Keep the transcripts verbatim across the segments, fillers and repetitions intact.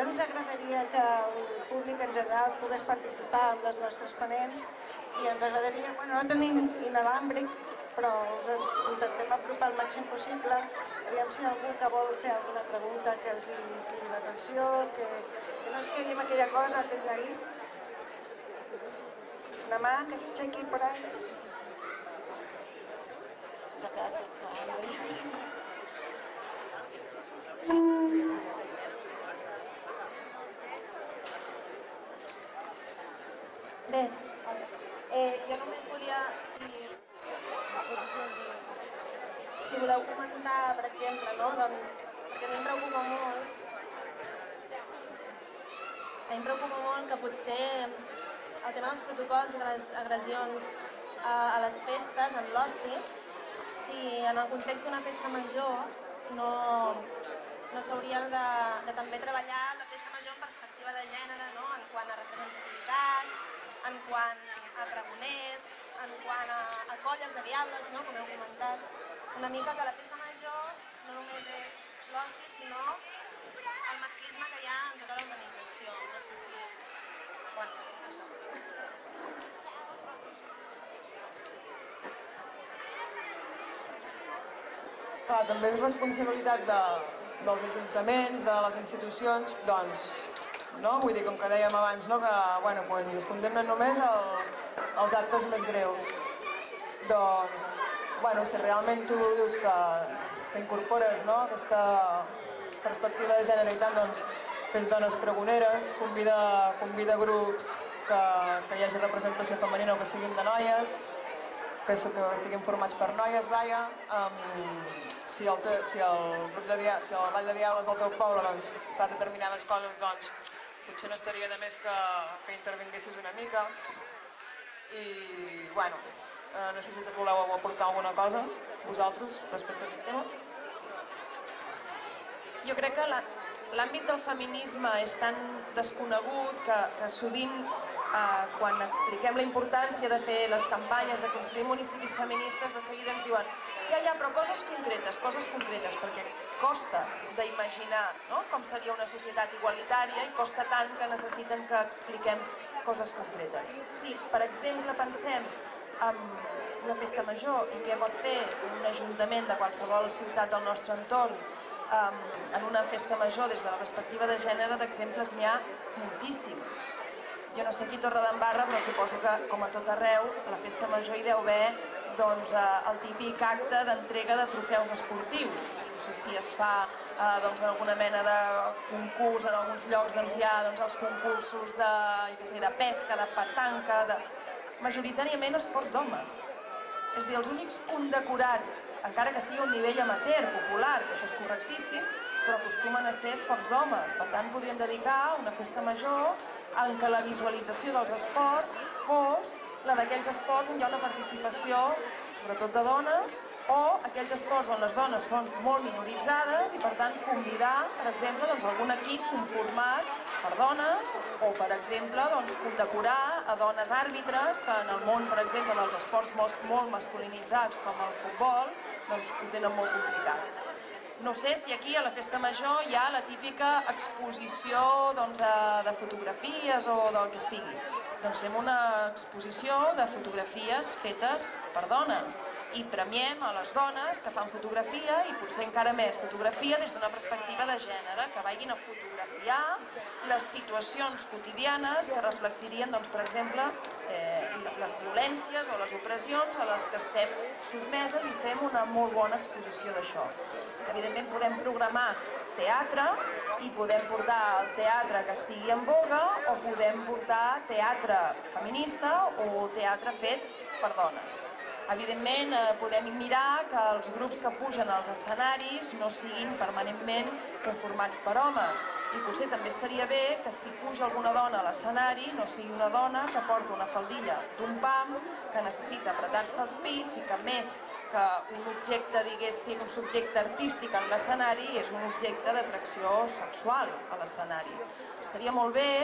ens agradaria que el públic en general pogués participar en les nostres ponents i ens agradaria, bueno, no tenim inalàmbric, però us intentem apropar el màxim possible. Aviam si algú que vol fer alguna pregunta que els hi cridi l'atenció, que, que no es quedi amb aquella cosa, aquell ahí. Una mà que s'aixequi per ahí. Bé, eh, jo només volia, si, si voleu comentar, per exemple, no? Doncs, perquè a mi em preocupa molt, a mi em preocupa molt que potser el tema dels protocols de les agressions a, a les festes, en l'oci, si en el context d'una festa major no, no s'haurien de, de també treballar la festa major en perspectiva de gènere, no? En quant a representativitat, en quant a pregoners, en quant a, a colles de diables, no? Com heu comentat. Una mica que la festa major no només és l'oci, sinó el masclisme que hi ha en tota l'organització. No sé si... Bueno, això. Clar, també és responsabilitat de, dels ajuntaments, de les institucions, doncs, no? Vull dir, com que dèiem abans, no? Que bueno, pues, es condemnen només el, els actes més greus. Doncs, bueno, si realment tu dius que, que incorpores, no? Aquesta perspectiva de gènere i tant, doncs fes dones pregoneres, convida, convida grups que, que hi hagi representació femenina o que siguin de noies, que, que estiguin formats per noies, vaja. Um, si, el te, si, el grup de dia, si el Ball de Diables del teu poble doncs, fa determinades coses, doncs potser no estaria de més que, que intervinguessis una mica. I, bueno, eh, no sé si voleu aportar alguna cosa, vosaltres, respecte a aquest tema. Jo crec que l'àmbit del feminisme és tan desconegut que, que sovint eh, quan expliquem la importància de fer les campanyes de construir municipis feministes, de seguida ens diuen ja, ja, però coses concretes, coses concretes, perquè costa d'imaginar, no? Com seria una societat igualitària i costa tant que necessiten que expliquem coses concretes. Si, per exemple, pensem en una festa major i què pot fer un ajuntament de qualsevol ciutat del nostre entorn um, en una festa major des de la perspectiva de gènere, d'exemples n'hi ha moltíssims. Jo no sé aquí a Torredembarra, però suposo que, com a tot arreu, a la festa major hi deu haver doncs, el típic acte d'entrega de trofeus esportius. No sé si es fa eh, doncs, alguna mena de concurs, en alguns llocs doncs, hi ha doncs, els concursos de, jo què sé, de pesca, de petanca, de... majoritàriament esports d'homes. És a dir, els únics condecorats, encara que sigui a un nivell amateur, popular, que això és correctíssim, però acostumen a ser esports d'homes. Per tant, podríem dedicar una festa major en què la visualització dels esports fos la d'aquells esports on hi ha una participació, sobretot de dones, o aquells esports on les dones són molt minoritzades i, per tant, convidar, per exemple, doncs, algun equip conformat per dones, o, per exemple, doncs, condecorar a dones àrbitres que en el món, per exemple, dels esports molt, molt masculinitzats com el futbol, doncs, ho tenen molt complicat. No sé si aquí a la festa major hi ha la típica exposició doncs, de fotografies o del que sigui. Doncs fem una exposició de fotografies fetes per dones i premiem a les dones que fan fotografia i potser encara més fotografia des d'una perspectiva de gènere, que vagin a fotografiar les situacions quotidianes que reflectirien, doncs, per exemple, eh, les violències o les opressions a les que estem sotmeses i fem una molt bona exposició d'això. Evidentment podem programar teatre i podem portar el teatre que estigui en voga o podem portar teatre feminista o teatre fet per dones. Evidentment podem mirar que els grups que pugen als escenaris no siguin permanentment conformats per homes i potser també estaria bé que si puja alguna dona a l'escenari no sigui una dona que porta una faldilla d'un pam, que necessita apretar-se els pits i que més que un objecte, diguéssim, un subjecte artístic en l'escenari és un objecte d'atracció sexual a l'escenari. Estaria molt bé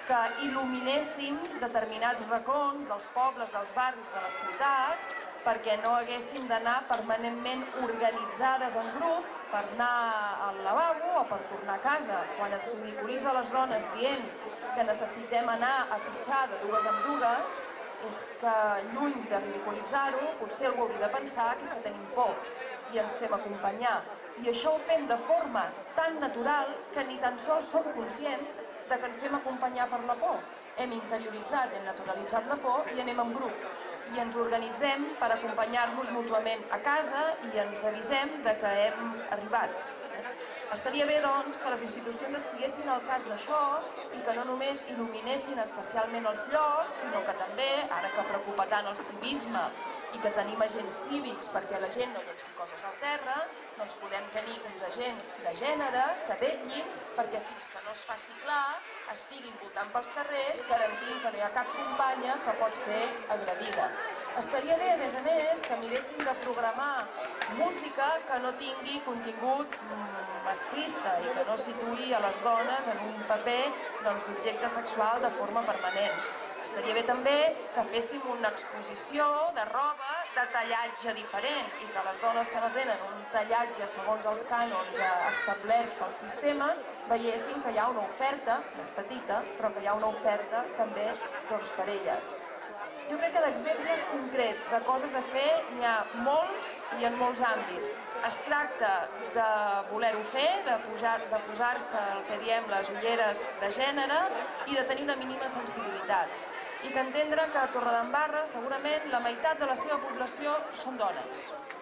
que il·luminéssim determinats racons dels pobles, dels barris, de les ciutats, perquè no haguéssim d'anar permanentment organitzades en grup per anar al lavabo o per tornar a casa. Quan es ridiculitza les dones dient que necessitem anar a pixar de dues en dues, és que lluny de ridiculitzar-ho, potser algú hauria de pensar que és que tenim por i ens fem acompanyar. I això ho fem de forma tan natural que ni tan sols som conscients de que ens fem acompanyar per la por. Hem interioritzat, hem naturalitzat la por i anem en grup. I ens organitzem per acompanyar-nos mútuament a casa i ens avisem de que hem arribat. Estaria bé, doncs, que les institucions estiguessin al cas d'això i que no només il·luminessin especialment els llocs, sinó que també, ara que preocupa tant el civisme i que tenim agents cívics perquè la gent no llenci coses al terra, doncs podem tenir uns agents de gènere que vetllin perquè fins que no es faci clar estiguin voltant pels carrers garantint que no hi ha cap companya que pot ser agredida. Estaria bé, a més a més, que miréssim de programar música que no tingui contingut masclista i que no situï a les dones en un paper d'objecte sexual de forma permanent. Estaria bé també que féssim una exposició de roba de tallatge diferent i que les dones que no tenen un tallatge segons els cànons establerts pel sistema veiessin que hi ha una oferta, més petita, però que hi ha una oferta també doncs, per elles. Jo crec que d'exemples concrets de coses a fer n'hi ha molts i en molts àmbits. Es tracta de voler-ho fer, de posar-se el que diem les ulleres de gènere i de tenir una mínima sensibilitat. I que entendre que a Torredembarra segurament la meitat de la seva població són dones.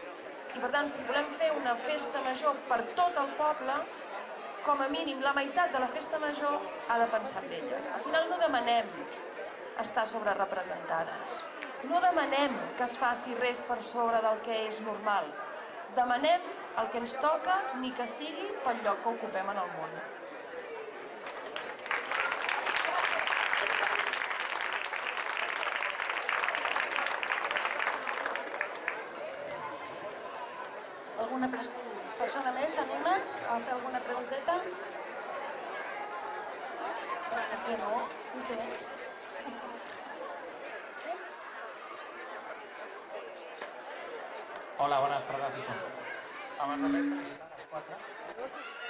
I per tant, si volem fer una festa major per tot el poble, com a mínim la meitat de la festa major ha de pensar en elles. Al final no demanem estar sobrerepresentades. No demanem que es faci res per sobre del que és normal. Demanem el que ens toca, ni que sigui pel lloc que ocupem en el món. Alguna persona més s'anima a fer alguna pregunteta? Aquí no, ho tens. Sí? Hola, bona tarda a tothom. Abans de res, felicitar les quatre.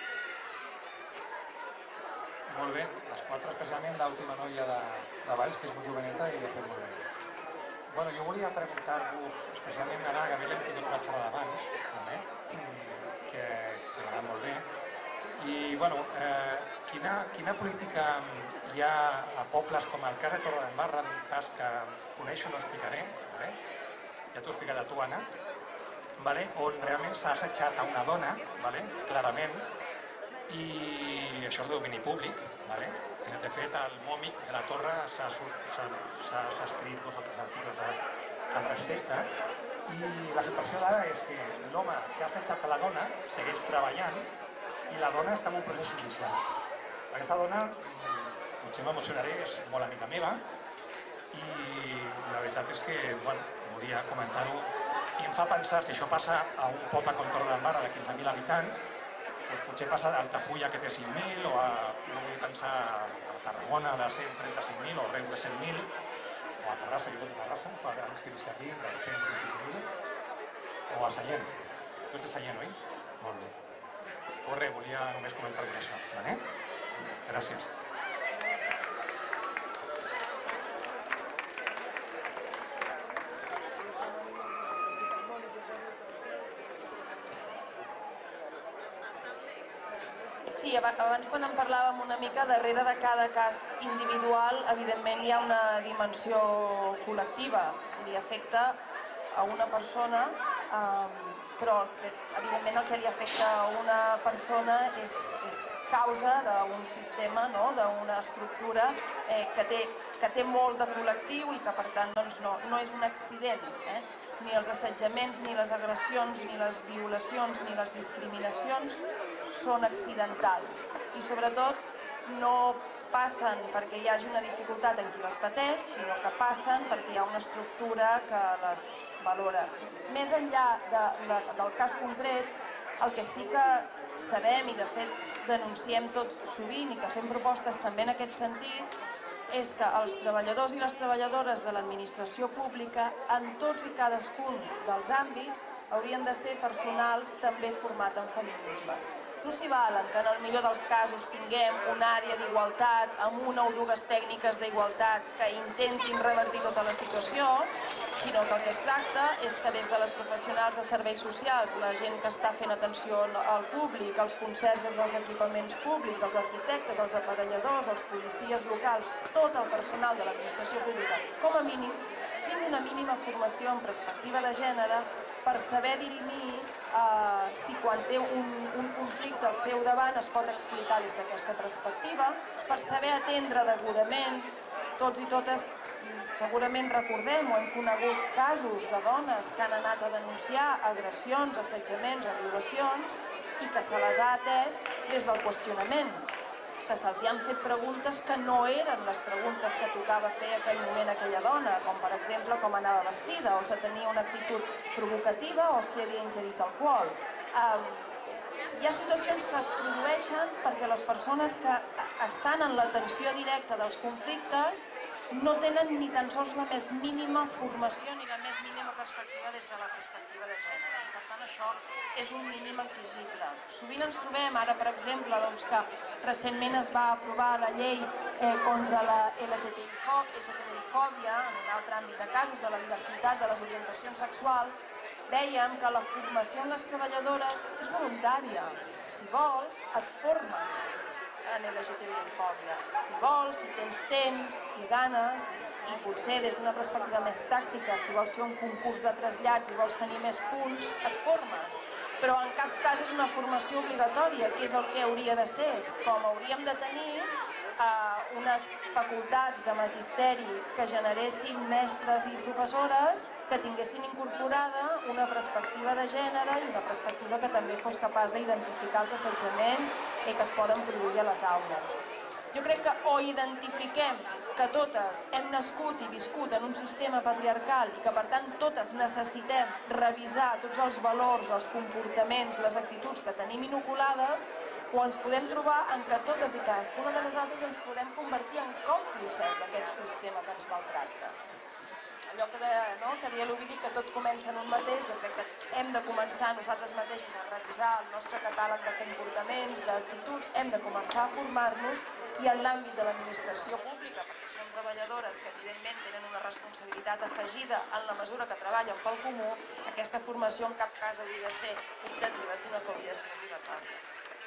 Molt bé, les quatre especialment l'última noia de, de Valls, que és molt joveneta i ho ha fet molt bé. Bueno, jo volia preguntar-vos, especialment ara, que hem tingut una xerrada abans, també, que, que m'ha anat molt bé. I, bueno, eh, quina, quina política hi ha a pobles com el cas de Torredembarra, un cas que coneixo, no explicaré, vale? Ja t'ho he explicat a tu, Anna, vale? On realment s'ha assetjat a una dona, vale? Clarament, i això és de domini públic, vale? De fet, al Mòmic de la Torre s'ha escrit dos o tres articles al respecte i la situació d'ara és que l'home que ha assetjat a la dona segueix treballant i la dona està en un procés judicial. Aquesta dona, potser m'emocionaré, és molt amiga meva i la veritat és que, bueno, volia comentar-ho i em fa pensar, si això passa a un poble com Torredembarra de quinze mil habitants, doncs potser passa a Altafulla, que té cinc mil, o a, no vull pensar, a Tarragona de cent trenta-cinc mil, o Reus de cent mil, o a Terrassa, jo soc de Terrassa, fa anys que visc aquí, de dos-cents i pico mil, o a Sallent. Tu ets de Sallent, oi? Molt bé. Pues res, volia només comentar-vos això, vale? Gràcies. Sí, abans quan en parlàvem una mica, darrere de cada cas individual, evidentment hi ha una dimensió col·lectiva. Li afecta a una persona, però evidentment el que li afecta a una persona és, és causa d'un sistema, no? D'una estructura eh, que, té, que té molt de col·lectiu i que per tant doncs, no, no és un accident. Eh? Ni els assetjaments, ni les agressions, ni les violacions, ni les discriminacions són accidentals i sobretot no passen perquè hi hagi una dificultat en qui les pateix, sinó que passen perquè hi ha una estructura que les valora. Més enllà de, de, del cas concret, el que sí que sabem i de fet denunciem tot sovint i que fem propostes també en aquest sentit és que els treballadors i les treballadores de l'administració pública en tots i cadascun dels àmbits haurien de ser personal també format en feminismes. No s'hi valen que en el millor dels casos tinguem una àrea d'igualtat amb una o dues tècniques d'igualtat que intentin revertir tota la situació, sinó que el que es tracta és que des de les professionals de serveis socials, la gent que està fent atenció al públic, els conserges dels equipaments públics, els arquitectes, els aparelladors, els policies locals, tot el personal de l'administració pública, com a mínim, tingui una mínima formació en perspectiva de gènere per saber dirimir eh, si quan té un, un conflicte al seu davant es pot explicar des d'aquesta perspectiva, per saber atendre degudament. Tots i totes segurament recordem o hem conegut casos de dones que han anat a denunciar agressions, assetjaments o violacions i que se les ha atès des del qüestionament, que se'ls han fet preguntes que no eren les preguntes que tocava fer en aquell moment aquella dona, com per exemple com anava vestida, o si tenia una actitud provocativa o si havia ingerit alcohol. Um, hi ha situacions que es produeixen perquè les persones que estan en l'atenció directa dels conflictes no tenen ni tan sols la més mínima formació ni la més mínima perspectiva des de la perspectiva de gènere. I per tant això és un mínim exigible. Sovint ens trobem ara, per exemple, doncs, que recentment es va aprovar la llei eh, contra la L G T B-fòbia, en un altre àmbit de casos de la diversitat de les orientacions sexuals. Dèiem que la formació en les treballadores és voluntària. Si vols, et formes en L G T B-fòbia. Si vols, si tens temps i ganes, i potser des d'una perspectiva més tàctica, si vols fer un concurs de trasllats i vols tenir més punts, et formes. Però en cap cas és una formació obligatòria, que és el que hauria de ser. Com hauríem de tenir eh, unes facultats de magisteri que generessin mestres i professores que tinguessin incorporada una perspectiva de gènere i una perspectiva que també fos capaç d'identificar els assetjaments que es poden produir a les aules. Jo crec que o identifiquem que totes hem nascut i viscut en un sistema patriarcal i que per tant totes necessitem revisar tots els valors, els comportaments, les actituds que tenim inoculades, o ens podem trobar en que totes i cadascuna de nosaltres ens podem convertir en còmplices d'aquest sistema que ens maltracta. Allò que, de, no, que deia l'Ovidi, que tot comença en un mateix, jo crec que hem de començar nosaltres mateixes a revisar el nostre catàleg de comportaments, d'actituds, hem de començar a formar-nos i en l'àmbit de l'administració pública, perquè són treballadores que evidentment tenen una responsabilitat afegida en la mesura que treballen pel comú, aquesta formació en cap cas hauria de ser optativa, sinó que hauria de ser obligatòria.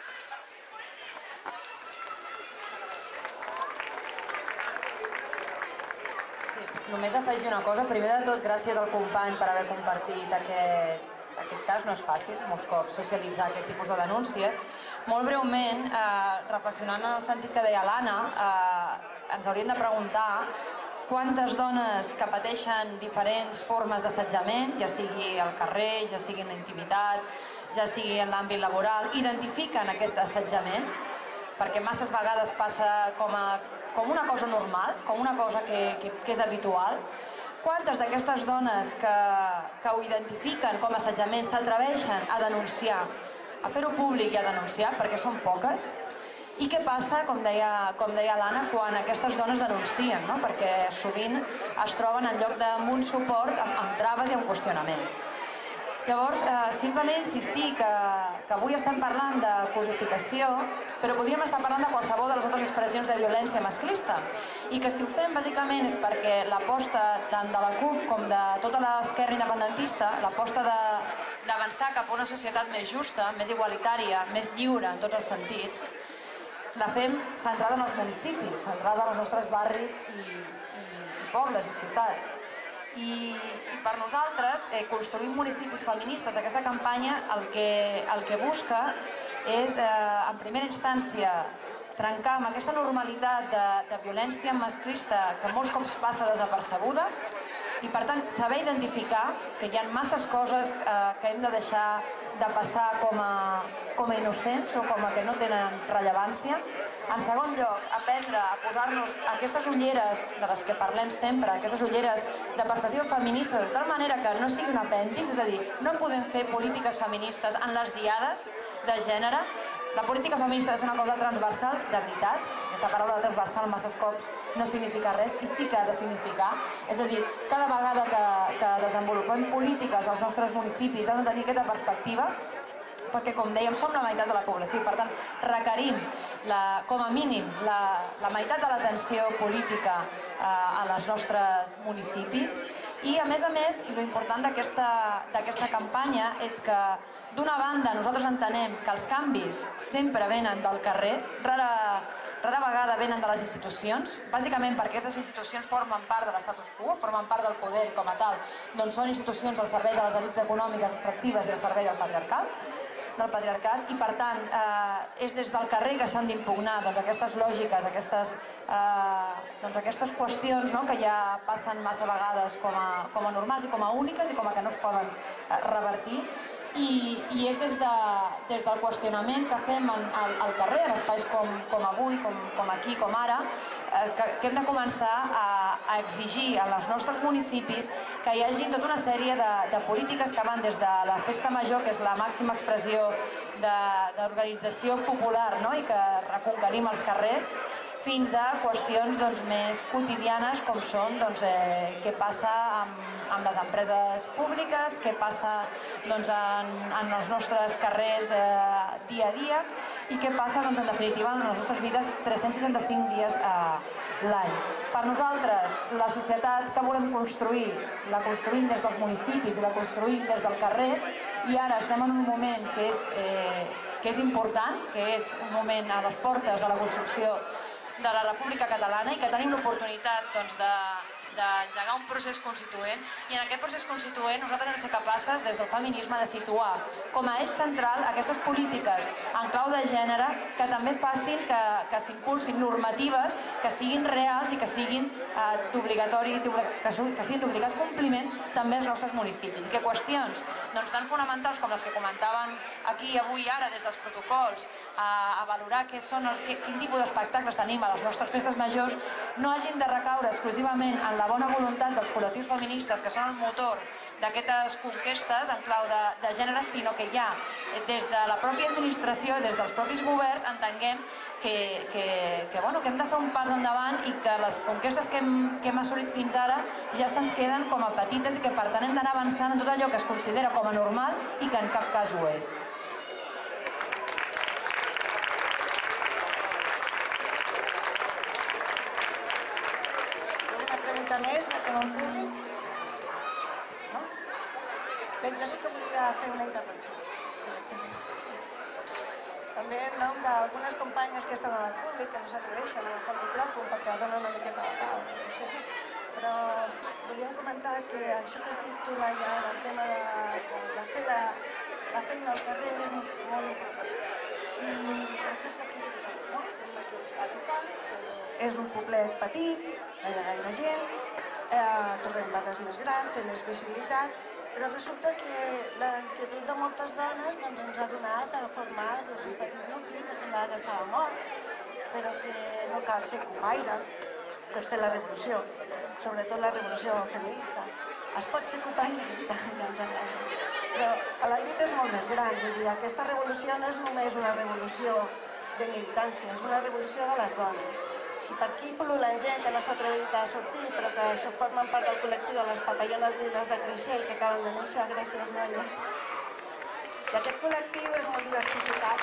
Només afegir una cosa. Primer de tot, gràcies al company per haver compartit aquest, aquest cas. No és fàcil, molts cops, socialitzar aquest tipus de denúncies. Molt breument, eh, reflexionant en el sentit que deia l'Anna, eh, ens hauríem de preguntar quantes dones que pateixen diferents formes d'assetjament, ja sigui al carrer, ja sigui en la intimitat, ja sigui en l'àmbit laboral, identifiquen aquest assetjament, perquè masses vegades passa com a com una cosa normal, com una cosa que, que, que és habitual. Quantes d'aquestes dones que, que ho identifiquen com a assetjament s'atreveixen a denunciar, a fer-ho públic i a denunciar, perquè són poques? I què passa, com deia, com deia l'Anna, quan aquestes dones denuncien, no? Perquè sovint es troben en lloc d'un suport amb, amb traves i amb qüestionaments. Llavors, eh, simplement insistir que, que avui estem parlant de codificació, però podríem estar parlant de qualsevol de les altres expressions de violència masclista. I que si ho fem bàsicament és perquè l'aposta tant de la CUP com de tota l'esquerra independentista, l'aposta d'avançar cap a una societat més justa, més igualitària, més lliure en tots els sentits, la fem centrada en els municipis, centrada en els nostres barris i, i, i pobles i ciutats. I, i per nosaltres, eh, construir municipis feministes, aquesta campanya el que, el que busca és, eh, en primera instància, trencar amb aquesta normalitat de, de violència masclista que molts cops passa desapercebuda i, per tant, saber identificar que hi ha masses coses eh, que hem de deixar de passar com a, com a innocents o com a que no tenen rellevància. En segon lloc, aprendre a posar-nos aquestes ulleres de les que parlem sempre, aquestes ulleres de perspectiva feminista, de tal manera que no sigui un apèndix, és a dir, no podem fer polítiques feministes en les diades de gènere La política feminista ha de ser una cosa transversal, de veritat. Aquesta paraula de transversal masses cops no significa res i sí que ha de significar. És a dir, cada vegada que, que desenvolupem polítiques als nostres municipis han de tenir aquesta perspectiva, perquè, com dèiem, som la meitat de la població i, per tant, requerim, la, com a mínim, la, la meitat de l'atenció política eh, a les nostres municipis. I, a més a més, i l'important d'aquesta campanya és que, d'una banda, nosaltres entenem que els canvis sempre venen del carrer, rara, rara vegada venen de les institucions, bàsicament perquè aquestes institucions formen part de l'estatus quo, formen part del poder i, com a tal, doncs són institucions al servei de les elits econòmiques extractives i al servei del patriarcat, del patriarcat, i per tant eh, és des del carrer que s'han d'impugnar doncs, aquestes lògiques, aquestes, eh, doncs, aquestes qüestions, no?, que ja passen massa vegades com a, com a normals i com a úniques i com a que no es poden eh, revertir. I, i és des, de, des del qüestionament que fem en, al, al carrer, en espais com, com avui, com, com aquí, com ara, eh, que, que hem de començar a, a exigir als nostres municipis que hi hagi tota una sèrie de, de polítiques que van des de la festa major, que és la màxima expressió d'organització popular, no?, i que reconquerim els carrers, fins a qüestions doncs, més quotidianes com són doncs, eh, què passa amb, amb les empreses públiques, què passa doncs, en, en els nostres carrers eh, dia a dia i què passa doncs, en definitiva en les nostres vides tres-cents seixanta-cinc dies eh, l'any. Per nosaltres, la societat que volem construir, la construïm des dels municipis i la construïm des del carrer, i ara estem en un moment que és, eh, que és important, que és un moment a les portes de la construcció de la República Catalana i que tenim l'oportunitat doncs, de d'engegar un procés constituent, i en aquest procés constituent nosaltres hem de ser capaces des del feminisme de situar com a eix central aquestes polítiques en clau de gènere que també facin que, que s'impulsin normatives que siguin reals i que siguin eh, d'obligatori, que, que siguin d'obligat compliment també als nostres municipis, i que qüestions doncs, tan fonamentals com les que comentaven aquí avui ara des dels protocols a, a valorar què són el, que, quin tipus d'espectacles tenim a les nostres festes majors no hagin de recaure exclusivament en la bona voluntat dels col·lectius feministes que són el motor d'aquestes conquestes en clau de, de gènere, sinó que ja des de la pròpia administració, des dels propis governs, entenguem que, que, que, bueno, que hem de fer un pas endavant i que les conquestes que hem, que hem assolit fins ara ja se'ns queden com a petites i que per tant hem d'anar avançant en tot allò que es considera com a normal i que en cap cas ho és. Més de que no en públic? No? Bé, jo sí que volia fer una intervenció. També en nom d'algunes companyes que estan al públic, que no s'atreveixen a agafar el micròfon perquè donen una miqueta de pau, no sé. Però volíem comentar que això que has dit tu, Laia, el tema de, de fer la, la feina al carrer és molt important. I em sembla que és això, no? Tenim aquí a tocar, és un poblet petit, no hi ha gaire gent, eh, trobem vagues més gran, té més visibilitat, però resulta que la inquietud de moltes dones doncs, ens ha donat a formar doncs, un petit nucli que semblava que estava mort, però que no cal ser copaire per fer la revolució, sobretot la revolució feminista. Es pot ser copaire, doncs enganxa. Però la lluita és molt més gran, vull dir, aquesta revolució no és només una revolució de militància, és una revolució de les dones. I per aquí pol·lulen gent que no s'ha atrevit a sortir, però que formen part del col·lectiu de les papallones lliures de Creixell que acaben de néixer, gràcies, noies. I aquest col·lectiu és molt diversificat.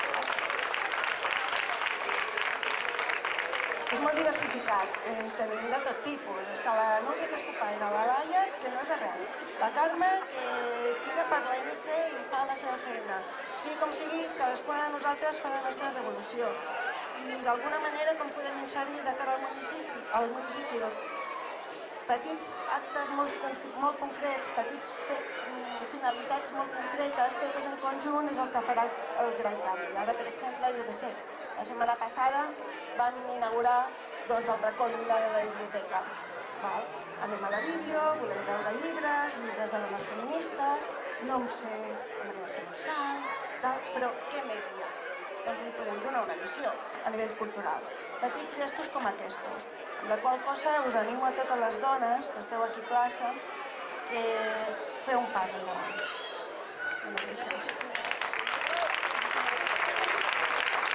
És molt diversificat, tenim de tot tipus. Està la Núria, que és copaire, la Laia, que no és de res, la Carme, que tira per l'A N C i fa la seva feina. Sigui com sigui, cadascuna de nosaltres fa la nostra revolució. I d'alguna manera com podem inserir de cara al municipi, al municipi doncs, petits actes molt, molt concrets, petits finalitats molt concretes, totes en conjunt és el que farà el gran canvi. Ara, per exemple, jo què sé, la setmana passada vam inaugurar doncs, el racó lila de la biblioteca. Val? Anem a la Bíblia, volem veure llibres, llibres de dones feministes, no em sé Maria Sal, però què més hi ha? Doncs li podem donar una visió a nivell cultural. Petits gestos com aquests, amb la qual cosa us animo a totes les dones que esteu aquí a plaça que feu un pas endavant. Només això.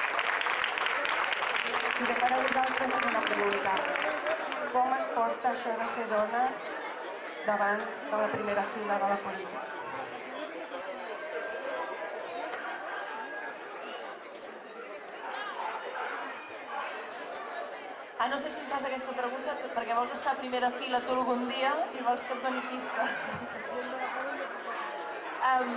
I de cara a vosaltres és una pregunta. Com es porta això de ser dona davant de la primera fila de la política? Ah, no sé si em fas aquesta pregunta perquè vols estar a primera fila tu algun dia i vols que et doni pistes. um,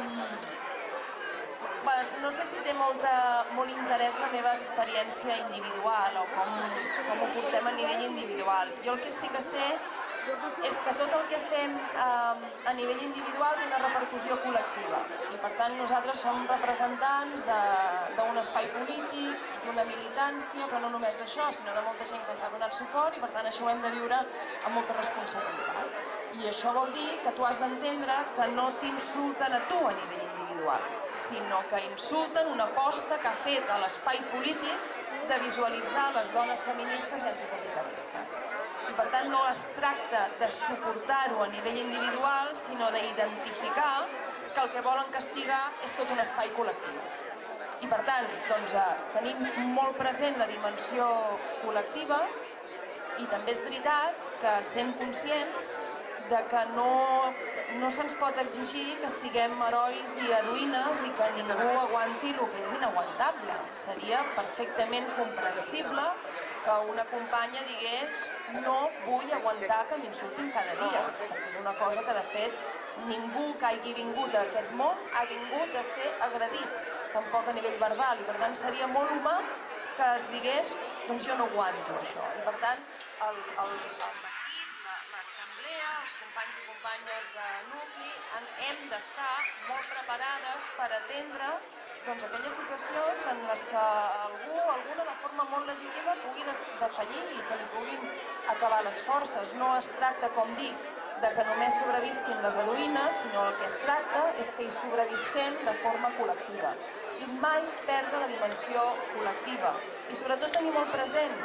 bueno, no sé si té molta, molt interès la meva experiència individual o com, com ho portem a nivell individual. Jo el que sí que sé és que tot el que fem eh, a nivell individual té una repercussió col·lectiva i per tant nosaltres som representants d'un espai polític, d'una militància, però no només d'això, sinó de molta gent que ens ha donat suport i per tant això ho hem de viure amb molta responsabilitat. I això vol dir que tu has d'entendre que no t'insulten a tu a nivell individual, sinó que insulten una aposta que ha fet a l'espai polític de visualitzar les dones feministes i anticapitalistes. I per tant no es tracta de suportar-ho a nivell individual, sinó d'identificar que el que volen castigar és tot un espai col·lectiu. I per tant, doncs, tenim molt present la dimensió col·lectiva i també és veritat que sent conscients de que no, no se'ns pot exigir que siguem herois i heroïnes i que ningú aguanti el que és inaguantable. Seria perfectament comprensible que una companya digués no vull aguantar que m'insultin cada dia, perquè és una cosa que de fet ningú que hagi vingut a aquest món ha vingut a ser agredit, tampoc a nivell verbal, i per tant seria molt humà que es digués doncs jo no aguanto això. I per tant l'equip, l'assemblea, els companys i companyes de nucli hem d'estar molt preparades per atendre doncs, aquelles situacions en les que algú, alguna de forma molt legítima pugui defallir i se li puguin acabar les forces. No es tracta, com dic, de que només sobrevisquin les heroïnes, sinó el que es tracta és que hi sobrevisquem de forma col·lectiva i mai perdre la dimensió col·lectiva. I sobretot tenir molt present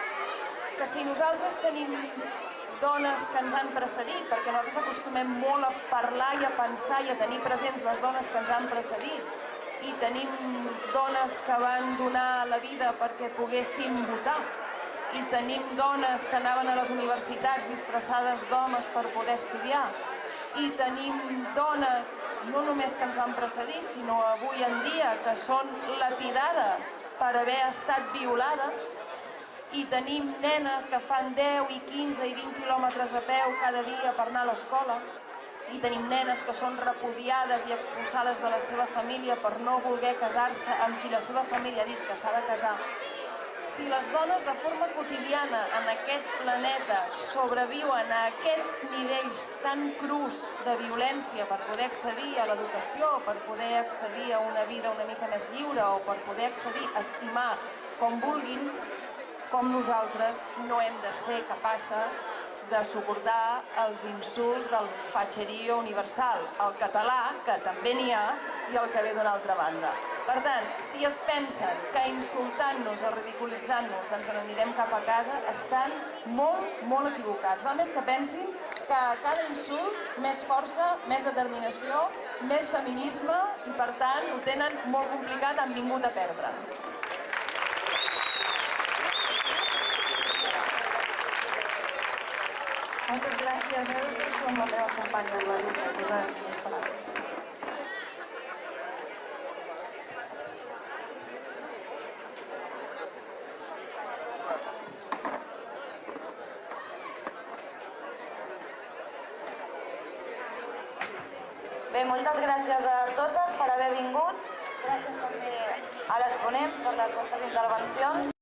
que si nosaltres tenim dones que ens han precedit, perquè nosaltres acostumem molt a parlar i a pensar i a tenir presents les dones que ens han precedit, i tenim dones que van donar la vida perquè poguéssim votar, i tenim dones que anaven a les universitats disfressades d'homes per poder estudiar, i tenim dones no només que ens van precedir, sinó avui en dia que són lapidades per haver estat violades, i tenim nenes que fan deu i quinze i vint quilòmetres a peu cada dia per anar a l'escola, i tenim nenes que són repudiades i expulsades de la seva família per no voler casar-se amb qui la seva família ha dit que s'ha de casar. Si les dones de forma quotidiana en aquest planeta sobreviuen a aquests nivells tan crus de violència per poder accedir a l'educació, per poder accedir a una vida una mica més lliure o per poder accedir a estimar com vulguin, com nosaltres no hem de ser capaces de suportar els insults del fatxerío universal, el català, que també n'hi ha, i el que ve d'una altra banda. Per tant, si es pensen que insultant-nos o ridiculitzant-nos ens n'anirem cap a casa, estan molt, molt equivocats. Val més que pensin que a cada insult més força, més determinació, més feminisme i, per tant, ho tenen molt complicat, han vingut a perdre. Moltes gràcies. Ara estic amb la meva companya, la Lluca, posar les paraules. Bé, moltes gràcies a totes per haver vingut. Gràcies també a les ponents per les vostres intervencions.